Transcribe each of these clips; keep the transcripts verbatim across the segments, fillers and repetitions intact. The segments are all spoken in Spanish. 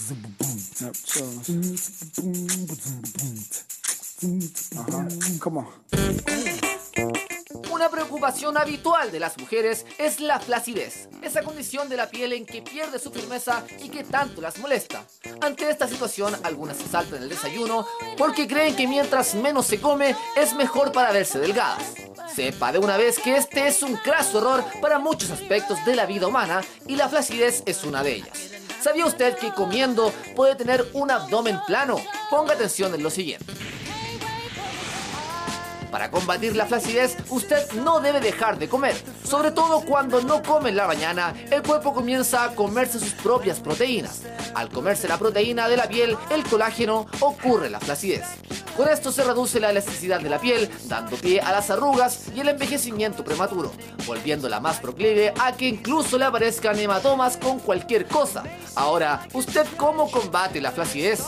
Ajá. Come on. Una preocupación habitual de las mujeres es la flacidez, esa condición de la piel en que pierde su firmeza y que tanto las molesta. Ante esta situación, algunas se saltan el desayuno porque creen que mientras menos se come es mejor para verse delgadas. Sepa de una vez que este es un craso error para muchos aspectos de la vida humana y la flacidez es una de ellas. ¿Sabía usted que comiendo puede tener un abdomen plano? Ponga atención en lo siguiente. Para combatir la flacidez, usted no debe dejar de comer. Sobre todo cuando no come en la mañana, el cuerpo comienza a comerse sus propias proteínas. Al comerse la proteína de la piel, el colágeno, ocurre la flacidez. Con esto se reduce la elasticidad de la piel, dando pie a las arrugas y el envejecimiento prematuro, volviéndola más proclive a que incluso le aparezcan hematomas con cualquier cosa. Ahora, ¿usted cómo combate la flacidez?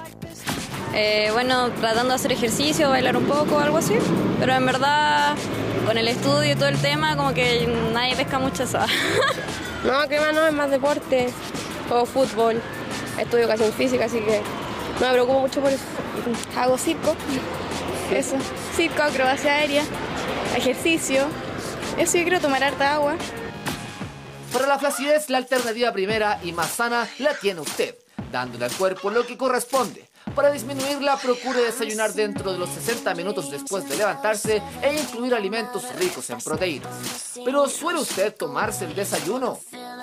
Eh, bueno, tratando de hacer ejercicio, bailar un poco, algo así. Pero en verdad, con el estudio y todo el tema, como que nadie pesca mucho eso. No, que más no, es más deporte. Juego fútbol, estudio educación física, así que no me preocupo mucho por eso. Hago circo, eso. Circo, acrobacia aérea, ejercicio. Eso yo quiero tomar harta agua. Para la flacidez, la alternativa primera y más sana la tiene usted, dándole al cuerpo lo que corresponde. Para disminuirla, procure desayunar dentro de los sesenta minutos después de levantarse e incluir alimentos ricos en proteínas. Pero ¿suele usted tomarse el desayuno?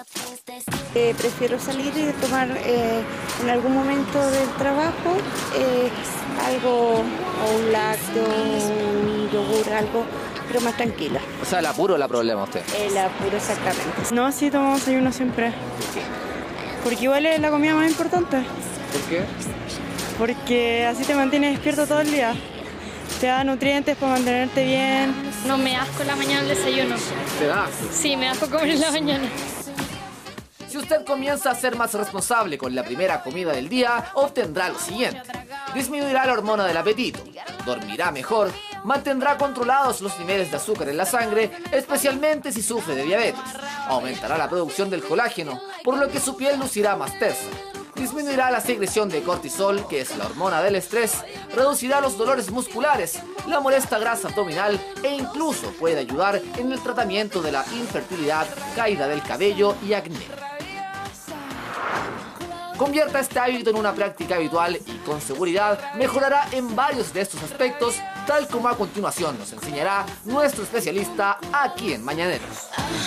Eh, prefiero salir y tomar eh, en algún momento del trabajo eh, algo, o un lácteo, un yogur, algo, pero más tranquila. O sea, ¿el apuro la problema usted? El apuro, exactamente. No, sí tomamos desayuno siempre. Porque igual es la comida más importante. ¿Por qué? Porque así te mantienes despierto todo el día. Te da nutrientes para mantenerte bien. No me asco la mañana el desayuno. ¿Te da asco? Sí, me asco comer en la mañana. Si usted comienza a ser más responsable con la primera comida del día, obtendrá lo siguiente. Disminuirá la hormona del apetito, dormirá mejor, mantendrá controlados los niveles de azúcar en la sangre, especialmente si sufre de diabetes. Aumentará la producción del colágeno, por lo que su piel lucirá más tersa. Disminuirá la secreción de cortisol, que es la hormona del estrés, reducirá los dolores musculares, la molesta grasa abdominal e incluso puede ayudar en el tratamiento de la infertilidad, caída del cabello y acné. Convierta este hábito en una práctica habitual y con seguridad mejorará en varios de estos aspectos, tal como a continuación nos enseñará nuestro especialista aquí en Mañaneros.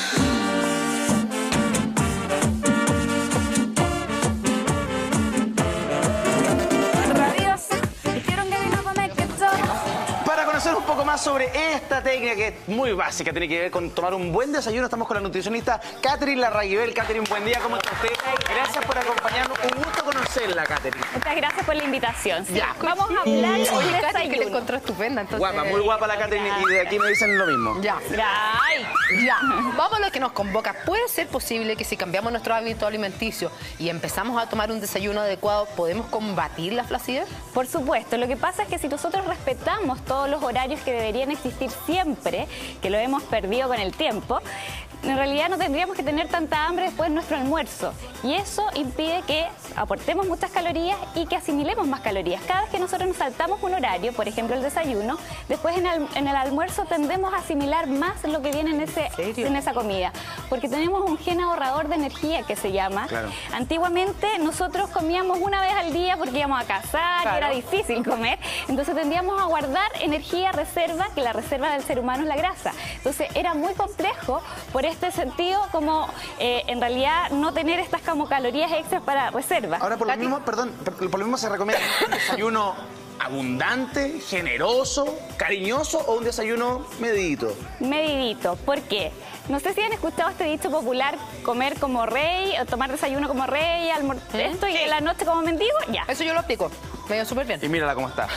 Un poco más sobre esta técnica que es muy básica, tiene que ver con tomar un buen desayuno. Estamos con la nutricionista Catherine Larraguibel. Catherine, buen día, ¿cómo está usted? Gracias por acompañarnos, un gusto conocerla, Catherine. Muchas gracias por la invitación. Sí, ya. Vamos a hablar de Oye, un Catherine, que la desayuno. encontró estupenda. Entonces... Guapa, muy guapa la Catherine y de aquí me dicen lo mismo. Ya. Ay. Ya, vamos a lo que nos convoca. ¿Puede ser posible que si cambiamos nuestro hábito alimenticio y empezamos a tomar un desayuno adecuado, podemos combatir la flacidez? Por supuesto, lo que pasa es que si nosotros respetamos todos los horarios que deberían existir siempre, que lo hemos perdido con el tiempo, en realidad no tendríamos que tener tanta hambre después de nuestro almuerzo. Y eso impide que aportemos muchas calorías y que asimilemos más calorías. Cada vez que nosotros nos saltamos un horario, por ejemplo el desayuno, después en el, en el almuerzo tendemos a asimilar más lo que viene en, ese, en esa comida. Porque tenemos un gen ahorrador de energía que se llama. Claro. Antiguamente nosotros comíamos una vez al día porque íbamos a cazar, Claro. y era difícil comer. Entonces tendríamos a guardar energía reserva, que la reserva del ser humano es la grasa. Entonces era muy complejo por este sentido como eh, en realidad no tener estas como calorías extras para reserva. Ahora, por lo mismo, perdón, por lo mismo se recomienda un desayuno abundante, generoso, cariñoso o un desayuno medidito. Medidito, ¿por qué? No sé si han escuchado este dicho popular, comer como rey, o tomar desayuno como rey, almorzar esto y en la noche como mendigo, ya. Eso yo lo aplico. Me dio súper bien. Y mírala cómo está.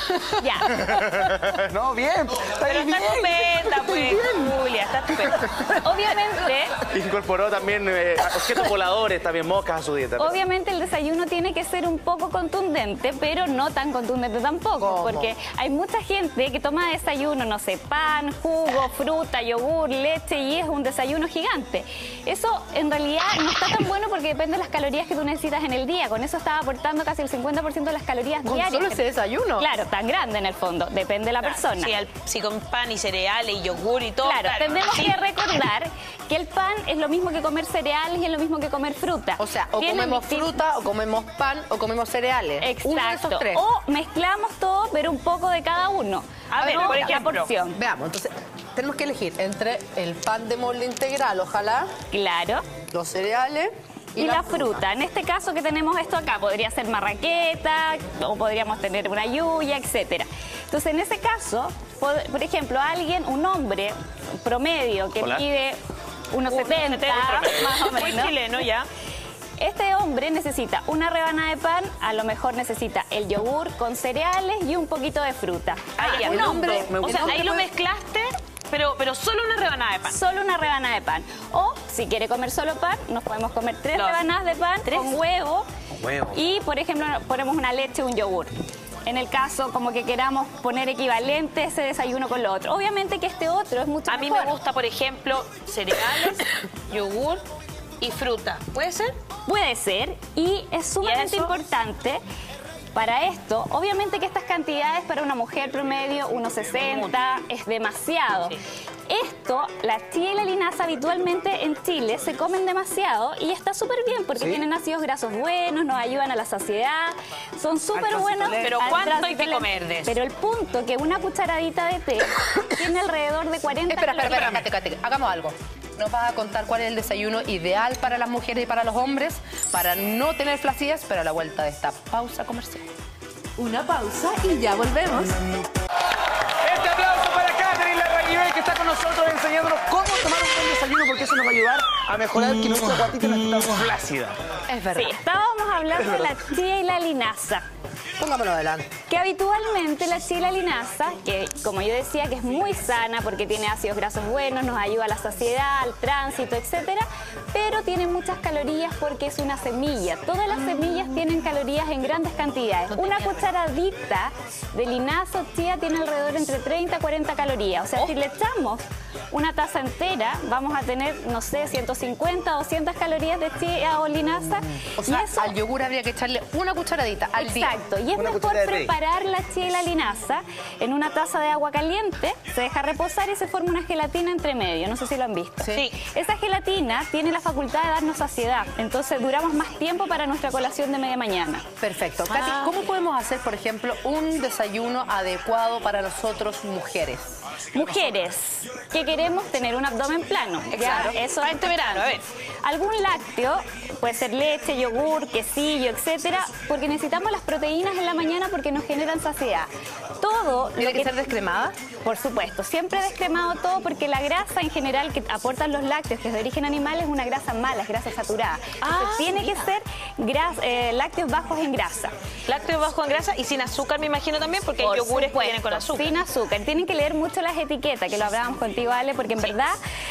Ya. No, bien. Está Pero bien. está estupenda, pues, Julia, está estupenda. Obviamente, Incorporó también eh, objetos voladores, también moscas a su dieta. obviamente el desayuno tiene que ser un poco contundente, pero no tan contundente tampoco. ¿Cómo? Porque hay mucha gente que toma desayuno, no sé, pan, jugo, fruta, yogur, leche, y es un desayuno gigante. Eso en realidad no está tan bueno porque depende de las calorías que tú necesitas en el día. Con eso estaba aportando casi el cincuenta por ciento de las calorías ¿Con diarias. solo ese desayuno? Claro, tan grande en el fondo, depende de la persona. Sí, al- si con pan y cereales y yogur y todo. Claro, tenemos Sí. que recordar que el pan es lo mismo que comer cereales y es lo mismo que comer fruta. O sea, o Tienen comemos distin- fruta, o comemos pan, o comemos cereales. Uno de Exacto. esos tres. O mezclamos todo, pero un poco de cada uno. A ver, No, por la ejemplo. porción. Veamos, entonces, tenemos que elegir entre el pan de molde integral, ojalá, Claro. los cereales Y, la, fruta. En este caso que tenemos esto acá, podría ser marraqueta, o podríamos tener una yuya, etcétera. Entonces, en ese caso, pod- por ejemplo, alguien, un hombre promedio que Hola. pide unos setenta, más o Muy menos. chileno ya. Este hombre necesita una rebanada de pan, a lo mejor necesita el yogur con cereales y un poquito de fruta. Ah, ya, un el hombre, me O gusta. sea, ahí lo puede- mezclaste, pero, pero solo una rebanada de pan. solo una rebanada de pan. O si quiere comer solo pan, nos podemos comer tres Dos. rebanadas de pan con huevo. Con huevo. Y, por ejemplo, ponemos una leche o un yogur. En el caso como que queramos poner equivalente ese desayuno con lo otro. Obviamente que este otro es mucho A mí mejor. me gusta, por ejemplo, cereales, yogur y fruta. ¿Puede ser? Puede ser, y es sumamente eso? importante para esto. Obviamente que estas cantidades para una mujer promedio, uno sesenta, es demasiado. Sí. Esto, la chía y la linaza habitualmente en Chile se comen demasiado y está súper bien porque ¿Sí? tienen ácidos grasos buenos, nos ayudan a la saciedad, son súper buenos. Pero al ¿cuánto hay tránsito que lento. comer de eso? Pero el punto que una cucharadita de té tiene alrededor de cuarenta Espera, espera, espera, calorías. Cate, Cate, hagamos algo. Nos vas a contar cuál es el desayuno ideal para las mujeres y para los hombres para no tener flacidez, pero a la vuelta de esta pausa comercial. Una pausa y ya volvemos. Este aplauso para Catherine Larraguibel, que está con nosotros enseñándonos cómo tomar un buen desayuno, porque eso nos va a ayudar a mejorar que nuestra guatita no esté tan flácida. Es verdad. Sí, estábamos hablando de la chía y la linaza. Pongámoslo adelante. Que habitualmente la chía y la linaza, que como yo decía que es muy sana porque tiene ácidos grasos buenos, nos ayuda a la saciedad, al tránsito, etcétera, pero tiene muchas calorías porque es una semilla. Todas las semillas tienen calorías en grandes cantidades. Una cucharadita de linaza o chía tiene alrededor entre treinta a cuarenta calorías. O sea, si le echamos una taza entera, vamos a tener, no sé, ciento cincuenta, doscientas calorías de chía o linaza. O Y sea, eso- al yogur habría que echarle una cucharadita al día. Exacto, y es Una mejor cucharada de té. preparar la chía y la linaza en una taza de agua caliente, se deja reposar y se forma una gelatina entre medio, no sé si lo han visto. Sí. Esa gelatina tiene la facultad de darnos saciedad, entonces duramos más tiempo para nuestra colación de media mañana. Perfecto. Katy, Ah. ¿cómo podemos hacer, por ejemplo, un desayuno adecuado para nosotros mujeres? Mujeres que queremos tener un abdomen plano, ¿ya? Claro. Eso Para es este verano, a ver. Algún lácteo, puede ser leche, yogur, quesillo, etcétera, porque necesitamos las proteínas en la mañana porque nos generan saciedad. Todo ¿Tiene lo que ser descremada? Por supuesto, siempre descremado todo porque la grasa en general que aportan los lácteos, que es de origen animal, es una grasa mala, es grasa saturada. Entonces, tiene que ser gras- eh, lácteos bajos en grasa. Lácteos bajos en grasa y sin azúcar, me imagino también, porque hay Por yogures que supuesto, vienen con azúcar. Sin azúcar. Tienen que leer mucho las etiquetas, que lo hablábamos contigo, Ale, porque en verdad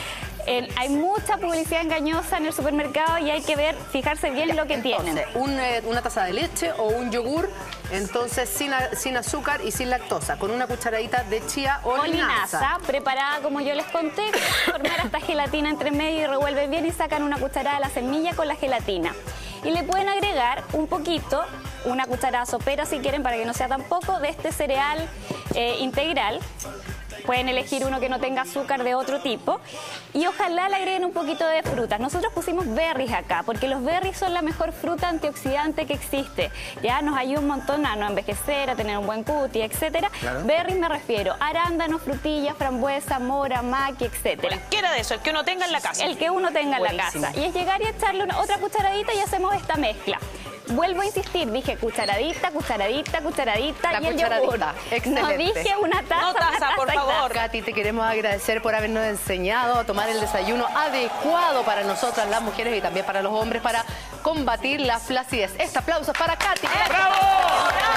eh, hay mucha publicidad engañosa en el supermercado y hay que ver, fijarse bien lo que tienen. Entonces, un, eh, una taza de leche o un yogur, entonces sin, a- sin azúcar y sin lactosa, con una cucharadita de chía o, O linaza. linaza, preparada como yo les conté, formar esta gelatina entre medio y revuelven bien y sacan una cucharada de la semilla con la gelatina. Y le pueden agregar un poquito, una cucharada sopera si quieren, para que no sea tan poco, de este cereal eh, integral. Pueden elegir uno que no tenga azúcar de otro tipo. Y ojalá le agreguen un poquito de frutas. Nosotros pusimos berries acá, porque los berries son la mejor fruta antioxidante que existe. Ya nos ayuda un montón a no envejecer, a tener un buen cutis, etcétera. Claro. Berries me refiero, arándanos, frutillas, frambuesa, mora, maqui, etcétera. Cualquiera de eso, el que uno tenga en la casa. El que uno tenga en la Buenísimo. casa. Y es llegar y echarle una- otra cucharadita y hacemos esta mezcla. Vuelvo a insistir, dije cucharadita, cucharadita, cucharadita La y el yogur. cucharadita, excelente. No dije una taza, No taza, una taza por y favor. taza. Katy, te queremos agradecer por habernos enseñado a tomar el desayuno adecuado para nosotras las mujeres y también para los hombres para combatir la flacidez. Este aplauso es para Katy. ¡Bravo!